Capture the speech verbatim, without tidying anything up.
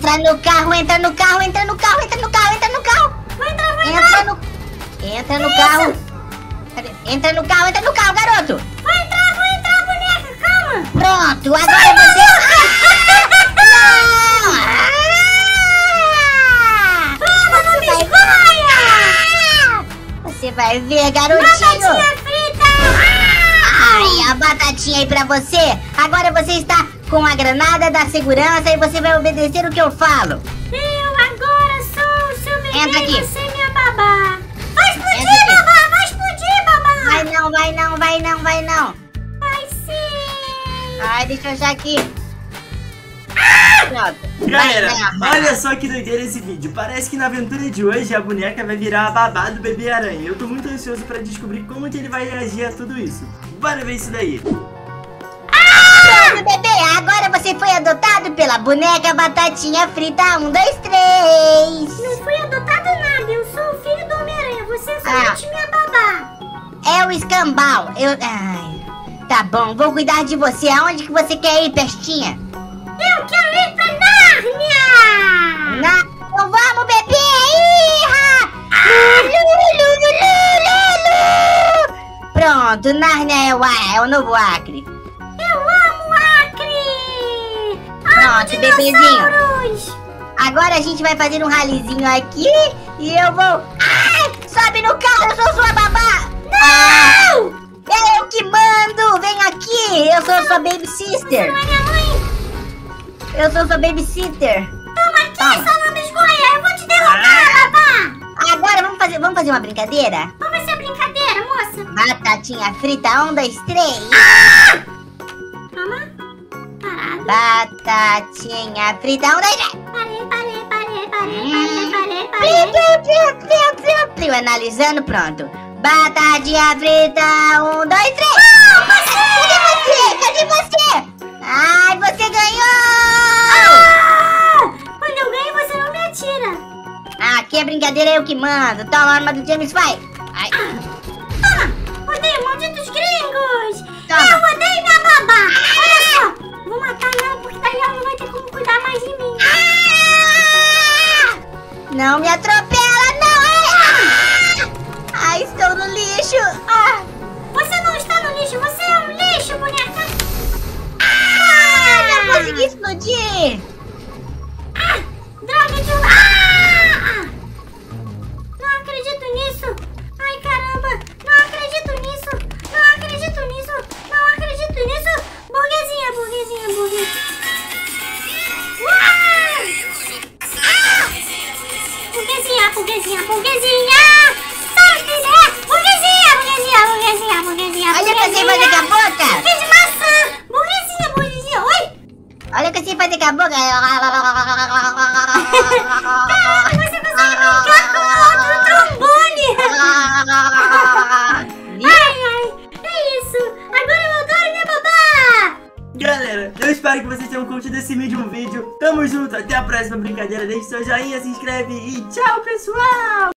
Entra no carro, entra no carro, entra no carro, entra no carro, entra no carro. Vou entrar, vou Entra entrar. no... Entra no carro. Cadê? Entra no carro, entra no carro, garoto. Vou entrar, vou entrar, boneca, calma. Pronto, agora você... Não! Toma, não me escolha. Você vai ver, garotinho. Batatinha frita. Ai, a batatinha aí pra você. Agora você está com a granada da segurança e você vai obedecer o que eu falo. Eu agora sou o seu bebê Entra aqui. e você é minha babá. Vai explodir, Entra aqui. babá, vai explodir, babá. Vai não, vai não, vai não, vai não. Vai sim. Ai, deixa eu achar aqui. Pronto. Galera, Vai, vai, vai. olha só que doideira esse vídeo. Parece que na aventura de hoje a boneca vai virar a babá do bebê aranha. Eu tô muito ansioso pra descobrir como que ele vai reagir a tudo isso. Bora ver isso daí. Pronto, bebê, agora você foi adotado pela boneca Batatinha Frita um, dois, três. Não fui adotado nada, eu sou o filho do Homem-Aranha. Você é somente Ah. minha babá. É o escambau. Eu... Ai, tá bom, vou cuidar de você. Aonde que você quer ir, pestinha? Eu quero ir pra Nárnia. Na... Então vamos, bebê! Iha! Lu, lu, lu, lu, lu, lu. Pronto, Nárnia é o, A- é o novo Acre. Eu amo Acre. Pronto, Amo bebezinho. dinossauros. Agora a gente vai fazer um ralizinho aqui e eu vou... Ai, sobe no carro, eu sou sua babá! Não! É eu que mando! Vem aqui! Eu sou sua baby sister! Não é minha mãe? Eu sou sua babysitter! Toma aqui, Toma. sua lambisgoia. Eu vou te derrubar, babá. Agora vamos fazer, vamos fazer uma brincadeira? Vamos ser brincadeira, moça. Batatinha frita, um, dois, três! Calma. Parado. Batatinha frita, um, dois, três! Parei, parei, parei, parei, parei, parei, Pliu, parei. pliu, pliu, pliu, pliu, pliu. Analisando, pronto. Batatinha frita, um, dois, três! Cadê você? Cadê você? Ai, você ganhou! Ah! Quando eu ganho, você não me atira. Aqui a brincadeira é eu que mando. Toma a arma do James, vai! Ai. Toma! Odeio malditos gringos! Toma. Eu odeio minha babá! Olha só! Vou matar ela porque daí ela não vai ter como cuidar mais de mim. Ah! Não me atropela, não! Ah! Ai, estou no lixo! Ah! Você não está no lixo, você é um lixo, boneca! Ah, não consegui explodir! Ah! Droga de... Ah! Não acredito nisso! Ai, caramba! Não acredito nisso! Não acredito nisso! Não acredito nisso! Burguesinha, burguesinha, burguesinha! Ah! Ah! Burguesinha, burguesinha, burguesinha! Sai, filha! Burguesinha, burguesinha, burguesia, burguesia, Olha o que você fazer com a boca! Burguesia de maçã! Burguesinha, burguesia! Oi! Olha o que você fazer com a boca! Caramba, você consegue brincar com outro trombone! Ai, ai, é isso! Agora eu adoro minha babá! Galera, eu espero que vocês tenham curtido esse vídeo, um vídeo. Tamo junto, até a próxima brincadeira. Deixe seu joinha, se inscreve e tchau, pessoal!